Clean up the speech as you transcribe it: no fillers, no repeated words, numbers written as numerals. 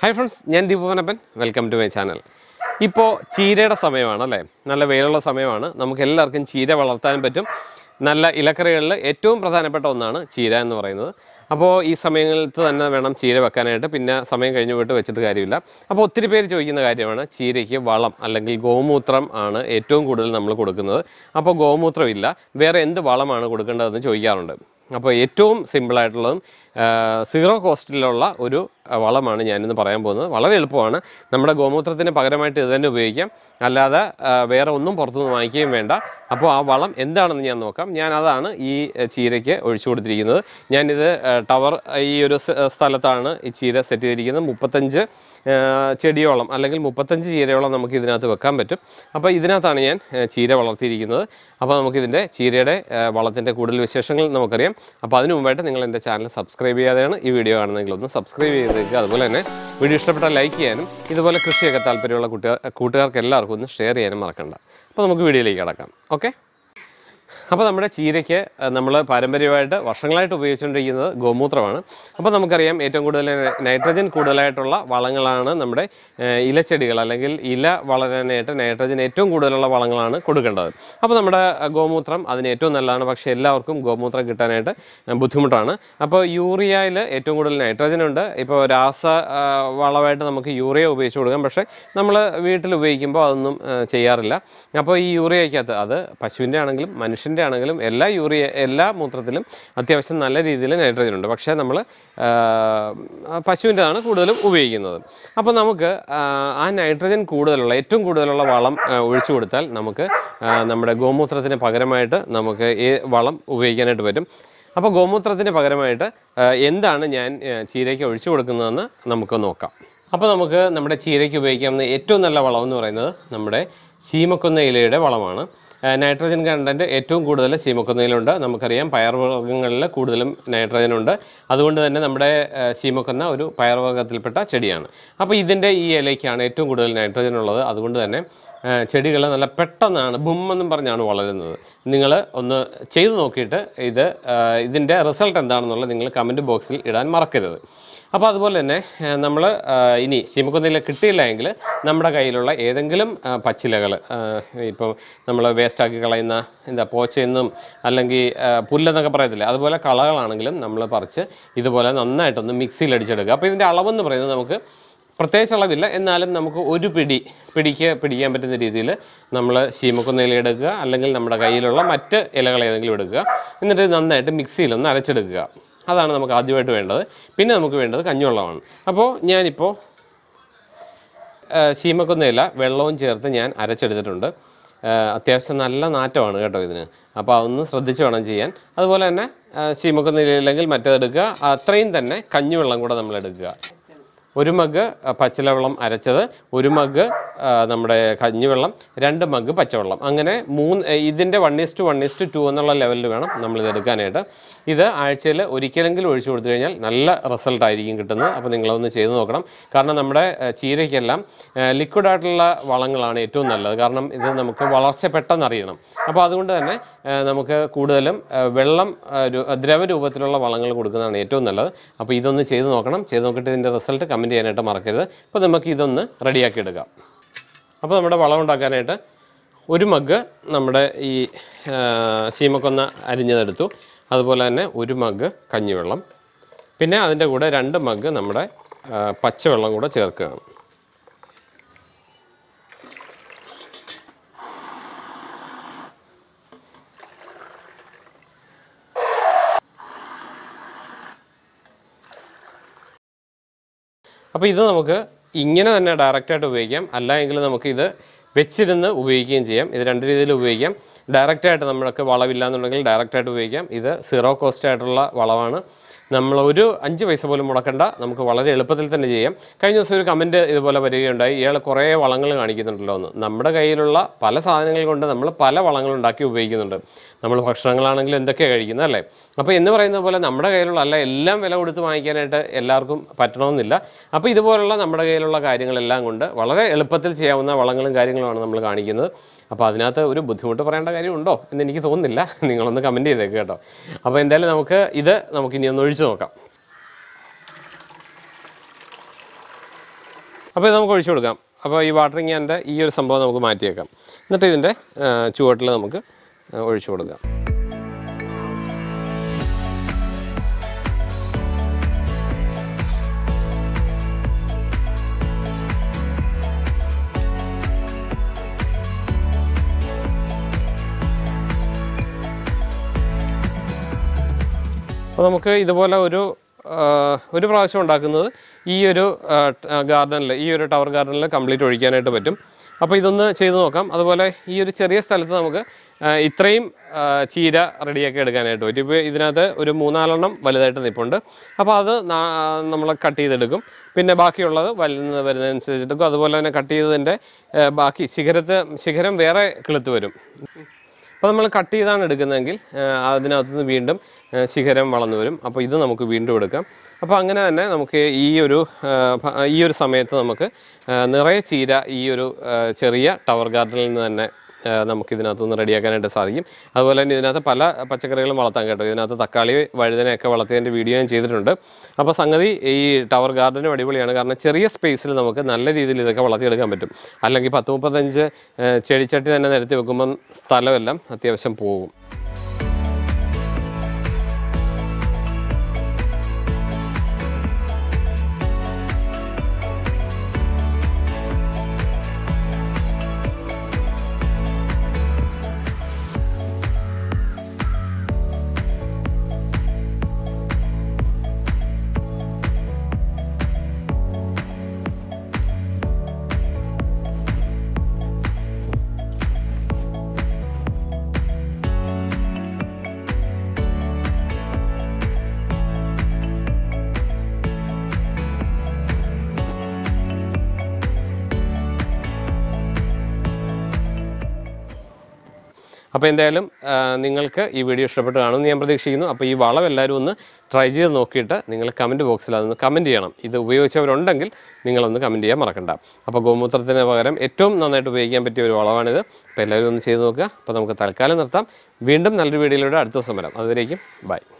Hi friends, I am ponnappan-in. Welcome to my channel. Now, Cheera സമയമാണ് അല്ലേ? നല്ല വെയിലുള്ള സമയമാണ്. നമുക്ക് എല്ലാവർക്കും ചീര വളർത്താൻ പറ്റും. നല്ല ഇലക്കറികളിൽ ഏറ്റവും പ്രധാനപ്പെട്ട ഒന്നാണ് ചീര എന്ന് പറയുന്നത്. അപ്പോൾ ഈ സമയങ്ങളിൽ തന്നെ വേണം ചീര വെക്കാനായിട്ട്, പിന്നെ സമയം കഴിഞ്ഞു പോയിട്ട് വെച്ചിട്ട് കാര്യമില്ല. അപ്പോൾ ഒത്തിരി പേര് ചോദിക്കുന്ന കാര്യമാണ് ചീരയ്ക്ക് വളം അല്ലെങ്കിൽ ഗോമൂത്രം ആണ് ഏറ്റവും കൂടുതൽ നമ്മൾ കൊടുക്കുന്നത്. അപ്പോൾ ഗോമൂത്രം ഇല്ല, വേറെ എന്ത് വളമാണ് കൊടുക്കേണ്ടതെന്ന് ചോദിക്കാറുണ്ട്. അപ്പോൾ ഏറ്റവും സിമ്പിളായിട്ടുള്ളതും സീറോ കോസ്റ്റിലുള്ള ഒരു വളമാണ് ഞാനിന്ന് പറയാൻ പോകുന്നത്. വളരെ എളുപ്പമാണ്. നമ്മുടെ ഗോമൂത്രത്തിന് പകരമായിട്ട് ഇത് തന്നെ ഉപയോഗിക്കാം, അല്ലാതെ വേറെ ഒന്നും പുറത്തുനിന്ന് വാങ്ങിക്കുകയും വേണ്ട. അപ്പോൾ ആ വളം എന്താണെന്ന് ഞാൻ നോക്കാം. ഞാൻ അതാണ് ഈ ചീരയ്ക്ക് ഒഴിച്ചു കൊടുത്തിരിക്കുന്നത്. ഞാനിത് ടവർ ഈ ഒരു സ്ഥലത്താണ് ഈ ചീര സെറ്റ് ചെയ്തിരിക്കുന്നത്. 35 ചെടിയോളം അല്ലെങ്കിൽ 35 ചീരയോളം നമുക്ക് ഇതിനകത്ത് വെക്കാൻ പറ്റും. അപ്പോൾ ഇതിനകത്താണ് ഞാൻ ചീര വളർത്തിയിരിക്കുന്നത്. അപ്പോൾ നമുക്കിതിൻ്റെ ചീരയുടെ വളത്തിൻ്റെ കൂടുതൽ വിശേഷങ്ങൾ നമുക്കറിയാം. അപ്പോൾ അതിന് മുമ്പായിട്ട് നിങ്ങൾ എൻ്റെ ചാനൽ സബ്സ്ക്രൈബ് ചെയ്യാതെയാണ് ഈ വീഡിയോ കാണുന്നതെങ്കിൽ ഒന്ന് സബ്സ്ക്രൈബ് ചെയ്തേക്കുക. അതുപോലെ തന്നെ വീഡിയോ ഇഷ്ടപ്പെട്ടാൽ ലൈക്ക് ചെയ്യാനും ഇതുപോലെ കൃഷിയൊക്കെ താല്പര്യമുള്ള കൂട്ടുകാർക്ക് എല്ലാവർക്കും ഒന്ന് ഷെയർ ചെയ്യാനും മറക്കണ്ട. അപ്പോൾ നമുക്ക് വീഡിയോയിലേക്ക് കടക്കാം. ഓക്കെ. അപ്പോൾ നമ്മുടെ ചീരയ്ക്ക് നമ്മൾ പാരമ്പര്യമായിട്ട് വർഷങ്ങളായിട്ട് ഉപയോഗിച്ചുകൊണ്ടിരിക്കുന്നത് ഗോമൂത്രമാണ്. അപ്പോൾ നമുക്കറിയാം ഏറ്റവും കൂടുതൽ നൈട്രജൻ കൂടുതലായിട്ടുള്ള വളങ്ങളാണ് നമ്മുടെ ഇലച്ചെടികൾ അല്ലെങ്കിൽ ഇല വളരാനായിട്ട് നൈട്രജൻ ഏറ്റവും കൂടുതലുള്ള വളങ്ങളാണ് കൊടുക്കേണ്ടത്. അപ്പോൾ നമ്മുടെ ഗോമൂത്രം അതിന് ഏറ്റവും നല്ലതാണ്. പക്ഷേ എല്ലാവർക്കും ഗോമൂത്രം കിട്ടാനായിട്ട് ബുദ്ധിമുട്ടാണ്. അപ്പോൾ യൂറിയയിൽ ഏറ്റവും കൂടുതൽ നൈട്രജൻ ഉണ്ട്. ഇപ്പോൾ രാസ വളമായിട്ട് നമുക്ക് യൂറിയ ഉപയോഗിച്ച് കൊടുക്കാം, പക്ഷേ നമ്മൾ വീട്ടിൽ ഉപയോഗിക്കുമ്പോൾ അതൊന്നും ചെയ്യാറില്ല. അപ്പോൾ ഈ യൂറിയയ്ക്കകത്ത് അത് പശുവിൻ്റെ ആണെങ്കിലും മനുഷ്യൻ്റെ ആണെങ്കിലും എല്ലാ മൂത്രത്തിലും അത്യാവശ്യം നല്ല രീതിയിൽ നൈട്രജൻ ഉണ്ട്. പക്ഷേ നമ്മൾ പശുവിൻ്റെതാണ് കൂടുതലും ഉപയോഗിക്കുന്നത്. അപ്പോൾ നമുക്ക് ആ നൈട്രജൻ ഏറ്റവും കൂടുതലുള്ള വളം ഒഴിച്ചു കൊടുത്താൽ നമുക്ക് നമ്മുടെ ഗോമൂത്രത്തിന് പകരമായിട്ട് നമുക്ക് ഈ വളം ഉപയോഗിക്കാനായിട്ട് പറ്റും. അപ്പോൾ ഗോമൂത്രത്തിന് പകരമായിട്ട് എന്താണ് ഞാൻ ചീരയ്ക്ക് ഒഴിച്ചു കൊടുക്കുന്നതെന്ന് നമുക്ക് നോക്കാം. അപ്പോൾ നമുക്ക് നമ്മുടെ ചീരയ്ക്ക് ഉപയോഗിക്കാവുന്ന ഏറ്റവും നല്ല വളം എന്ന് പറയുന്നത് നമ്മുടെ ശീമക്കൊന്ന ഇലയുടെ വളമാണ്. നൈട്രജൻ കണ്ടൻറ്റ് ഏറ്റവും കൂടുതൽ ശീമക്കൊന്നയിലുണ്ട്. നമുക്കറിയാം പയർവർഗ്ഗങ്ങളിൽ കൂടുതലും നൈട്രജൻ ഉണ്ട്. അതുകൊണ്ട് തന്നെ നമ്മുടെ ശീമക്കൊന്ന ഒരു പയർവർഗ്ഗത്തിൽപ്പെട്ട ചെടിയാണ്. അപ്പോൾ ഇതിൻ്റെ ഈ ഇലയ്ക്കാണ് ഏറ്റവും കൂടുതൽ നൈട്രജൻ ഉള്ളത്. അതുകൊണ്ട് തന്നെ ചെടികൾ നല്ല പെട്ടെന്നാണ് ബുമ്മെന്നും പറഞ്ഞാണ് വളരുന്നത്. നിങ്ങൾ ഒന്ന് ചെയ്തു നോക്കിയിട്ട് ഇതിൻ്റെ റിസൾട്ട് എന്താണെന്നുള്ളത് നിങ്ങൾ കമൻറ്റ് ബോക്സിൽ ഇടാൻ മറക്കരുത്. അപ്പോൾ അതുപോലെ തന്നെ നമ്മൾ ഇനി ശീമക്കൊന്നയില കിട്ടിയില്ല എങ്കിൽ നമ്മുടെ കയ്യിലുള്ള ഏതെങ്കിലും പച്ചിലകൾ, ഇപ്പോൾ നമ്മൾ വേസ്റ്റാക്കി കളയുന്ന പോച്ചയെന്നും അല്ലെങ്കിൽ പുല്ലെന്നൊക്കെ പറയത്തില്ലേ, അതുപോലെ കളകളാണെങ്കിലും നമ്മൾ പറിച്ച് ഇതുപോലെ നന്നായിട്ടൊന്ന് മിക്സിയിൽ അടിച്ചെടുക്കുക. അപ്പോൾ ഇതിൻ്റെ അളവെന്ന് പറയുന്നത് നമുക്ക് പ്രത്യേകിച്ച് അളവില്ല, എന്നാലും നമുക്ക് ഒരു പിടിക്കാൻ പറ്റുന്ന രീതിയിൽ നമ്മൾ ശീമക്കൊന്നയില എടുക്കുക, അല്ലെങ്കിൽ നമ്മുടെ കയ്യിലുള്ള മറ്റ് ഇലകൾ ഏതെങ്കിലും എടുക്കുക. എന്നിട്ട് നന്നായിട്ട് മിക്സിയിലൊന്ന് അരച്ചെടുക്കുക. അതാണ് നമുക്ക് ആദ്യമായിട്ട് വേണ്ടത്. പിന്നെ നമുക്ക് വേണ്ടത് കഞ്ഞിവെള്ളമാണ്. അപ്പോൾ ഞാനിപ്പോൾ ശീമക്കൊന്നയില വെള്ളവും ചേർത്ത് ഞാൻ അരച്ചെടുത്തിട്ടുണ്ട്. അത്യാവശ്യം നല്ല നാറ്റമാണ് കേട്ടോ ഇതിന്. അപ്പോൾ അതൊന്ന് ശ്രദ്ധിച്ച് വേണം ചെയ്യാൻ. അതുപോലെ തന്നെ ശീമക്കൊന്നയില ഇല്ലെങ്കിൽ മറ്റേതെടുക്കുക. അത്രയും തന്നെ കഞ്ഞിവെള്ളം കൂടെ നമ്മൾ എടുക്കുക. 1 മഗ് പച്ചിലവെള്ളം അരച്ചത്, 1 മഗ് നമ്മുടെ കഞ്ഞിവെള്ളം, 2 മഗ് പച്ചവെള്ളം, അങ്ങനെ ഇതിൻ്റെ 1:1:2 എന്നുള്ള ലെവലിൽ വേണം നമ്മളിത് എടുക്കാനായിട്ട്. ഇത് ആഴ്ചയിൽ ഒരിക്കലെങ്കിലും ഒഴിച്ചു കൊടുത്തു കഴിഞ്ഞാൽ നല്ല റിസൾട്ടായിരിക്കും കിട്ടുന്നത്. അപ്പോൾ നിങ്ങളതൊന്ന് ചെയ്ത് നോക്കണം. കാരണം നമ്മുടെ ചീരയ്ക്കെല്ലാം ലിക്വിഡായിട്ടുള്ള വളങ്ങളാണ് ഏറ്റവും നല്ലത്. കാരണം ഇത് നമുക്ക് വളർച്ച പെട്ടെന്ന് അറിയണം. അപ്പോൾ അതുകൊണ്ട് തന്നെ നമുക്ക് കൂടുതലും ദ്രവരൂപത്തിലുള്ള വളങ്ങൾ കൊടുക്കുന്നതാണ് ഏറ്റവും നല്ലത്. അപ്പോൾ ഇതൊന്ന് ചെയ്ത് നോക്കണം. ചെയ്ത് നോക്കിയിട്ട് ഇതിൻ്റെ റിസൾട്ട് കമൻറ്റ് ചെയ്യാനായിട്ട് മറക്കരുത്. അപ്പോൾ നമുക്ക് ഇതൊന്ന് റെഡിയാക്കി എടുക്കാം. അപ്പോൾ നമ്മുടെ വളം ഉണ്ടാക്കാനായിട്ട് 1 മഗ് നമ്മുടെ ഈ ശീമക്കൊന്ന അരിഞ്ഞതെടുത്തു. അതുപോലെ തന്നെ 1 മഗ് കഞ്ഞിവെള്ളം, പിന്നെ അതിൻ്റെ കൂടെ 2 മഗ് നമ്മുടെ പച്ചവെള്ളം കൂടെ ചേർക്കുകയാണ്. അപ്പോൾ ഇത് നമുക്ക് ഇങ്ങനെ തന്നെ ഡയറക്റ്റായിട്ട് ഉപയോഗിക്കാം, അല്ല എങ്കിൽ നമുക്കിത് വെച്ചിരുന്ന് ഉപയോഗിക്കുകയും ചെയ്യാം. ഇത് 2 രീതിയിൽ ഉപയോഗിക്കാം. ഡയറക്റ്റായിട്ട് നമ്മൾക്ക് വളമില്ലാന്നുണ്ടെങ്കിൽ ഡയറക്റ്റായിട്ട് ഉപയോഗിക്കാം. ഇത് സീറോ കോസ്റ്റ് ആയിട്ടുള്ള വളമാണ്. നമ്മൾ ഒരു 5 പൈസ പോലും മുടക്കണ്ട, നമുക്ക് വളരെ എളുപ്പത്തിൽ തന്നെ ചെയ്യാം. കഴിഞ്ഞ ദിവസം ഒരു കമൻറ്റ് ഇതുപോലെ വരികയുണ്ടായി, ഇയാൾ കുറേ വളങ്ങൾ കാണിക്കുന്നുണ്ടല്ലോ എന്ന്. നമ്മുടെ കയ്യിലുള്ള പല സാധനങ്ങൾ കൊണ്ട് നമ്മൾ പല വളങ്ങളുണ്ടാക്കി ഉപയോഗിക്കുന്നുണ്ട്. നമ്മൾ ഭക്ഷണങ്ങളാണെങ്കിലും എന്തൊക്കെയാണ് കഴിക്കുന്നത് അല്ലേ? അപ്പോൾ എന്ന് പറയുന്ന പോലെ നമ്മുടെ കയ്യിലുള്ള എല്ലാം വില കൊടുത്ത് വാങ്ങിക്കാനായിട്ട് എല്ലാവർക്കും പറ്റണമെന്നില്ല. അപ്പോൾ ഇതുപോലുള്ള നമ്മുടെ കയ്യിലുള്ള കാര്യങ്ങളെല്ലാം കൊണ്ട് വളരെ എളുപ്പത്തിൽ ചെയ്യാവുന്ന വളങ്ങളും കാര്യങ്ങളുമാണ് നമ്മൾ കാണിക്കുന്നത്. അപ്പോൾ അതിനകത്ത് ഒരു ബുദ്ധിമുട്ട് പറയേണ്ട കാര്യമുണ്ടോ എന്ന് എനിക്ക് തോന്നുന്നില്ല. നിങ്ങളൊന്ന് കമൻറ്റ് ചെയ്തേക്ക് കേട്ടോ. അപ്പോൾ എന്തായാലും നമുക്കിനി ഒന്ന് ഒഴിച്ചു നോക്കാം. അപ്പോൾ ഇത് നമുക്ക് ഒഴിച്ചു കൊടുക്കാം. അപ്പോൾ ഈ വാട്ടറിങ് ക്യാൻ്റെ ഈ ഒരു സംഭവം നമുക്ക് മാറ്റിയേക്കാം. എന്നിട്ട് ഇതിൻ്റെ ചുവട്ടിൽ നമുക്ക് ഒഴിച്ചു കൊടുക്കാം. അപ്പോൾ നമുക്ക് ഇതുപോലെ ഒരു പ്രാവശ്യം ഉണ്ടാക്കുന്നത് ഈ ഒരു ഗാർഡനിൽ, ഈ ഒരു ടവർ ഗാർഡനിൽ കംപ്ലീറ്റ് ഒഴിക്കാനായിട്ട് പറ്റും. അപ്പോൾ ഇതൊന്ന് ചെയ്ത് നോക്കാം. അതുപോലെ ഈ ഒരു ചെറിയ സ്ഥലത്ത് നമുക്ക് ഇത്രയും ചീര റെഡിയാക്കി എടുക്കാനായിട്ട് പറ്റും. ഇപ്പോൾ ഇതിനകത്ത് ഒരു 3-4 വലുതായിട്ട് നിൽപ്പുണ്ട്. അപ്പോൾ അത് നമ്മൾ കട്ട് ചെയ്തെടുക്കും. പിന്നെ ബാക്കിയുള്ളത് വരുന്നതനുസരിച്ചെടുക്കും. അതുപോലെ തന്നെ കട്ട് ചെയ്തതിൻ്റെ ബാക്കി ശിഖരം വേറെ കിളുത്ത് വരും. അപ്പോൾ നമ്മൾ കട്ട് ചെയ്താണ് എടുക്കുന്നതെങ്കിൽ അതിനകത്തുനിന്ന് വീണ്ടും ശിഖരം വളർന്നു വരും. അപ്പോൾ ഇത് നമുക്ക് വീണ്ടും എടുക്കാം. അപ്പോൾ അങ്ങനെ തന്നെ നമുക്ക് ഈ ഒരു സമയത്ത് നമുക്ക് നിറയെ ചീര ഈ ഒരു ചെറിയ ടവർ ഗാർഡനിൽ നിന്ന് തന്നെ നമുക്കിതിനകത്തുനിന്ന് റെഡിയാക്കാനായിട്ട് സാധിക്കും. അതുപോലെ തന്നെ ഇതിനകത്ത് പല പച്ചക്കറികളും വളർത്താൻ കേട്ടോ. ഇതിനകത്ത് തക്കാളി, വഴുതനയൊക്കെ വളർത്തിയതിൻ്റെ വീഡിയോ ഞാൻ ചെയ്തിട്ടുണ്ട്. അപ്പോൾ സംഗതി ഈ ടവർ ഗാർഡനും അടിപൊളിയാണ്. കാരണം ചെറിയ സ്പേസിൽ നമുക്ക് നല്ല രീതിയിൽ ഇതൊക്കെ വളർത്തിയെടുക്കാൻ പറ്റും. അല്ലെങ്കിൽ 10-35 ചെടിച്ചട്ടി തന്നെ നിരത്തി വെക്കുമ്പം സ്ഥലമെല്ലാം അത്യാവശ്യം പോകും. അപ്പോൾ എന്തായാലും നിങ്ങൾക്ക് ഈ വീഡിയോ ഇഷ്ടപ്പെട്ട് കാണുമെന്ന് ഞാൻ പ്രതീക്ഷിക്കുന്നു. അപ്പോൾ ഈ വളം എല്ലാവരും ഒന്ന് ട്രൈ ചെയ്ത് നോക്കിയിട്ട് നിങ്ങൾ കമൻറ്റ് ബോക്സിൽ അതൊന്ന് കമൻറ്റ് ചെയ്യണം. ഇത് ഉപയോഗിച്ചവരുണ്ടെങ്കിൽ നിങ്ങളൊന്ന് കമൻറ്റ് ചെയ്യാൻ മറക്കണ്ട. അപ്പോൾ ഗോമൂത്രത്തിന് പകരം ഏറ്റവും നന്നായിട്ട് ഉപയോഗിക്കാൻ പറ്റിയ ഒരു വളമാണിത്. അപ്പോൾ എല്ലാവരും ഒന്ന് ചെയ്ത് നോക്കുക. അപ്പോൾ നമുക്ക് തൽക്കാലം നിർത്താം. വീണ്ടും നല്ലൊരു വീഡിയോയിലൂടെ അടുത്ത ദിവസം വരാം. അതുവരേക്കും ബൈ.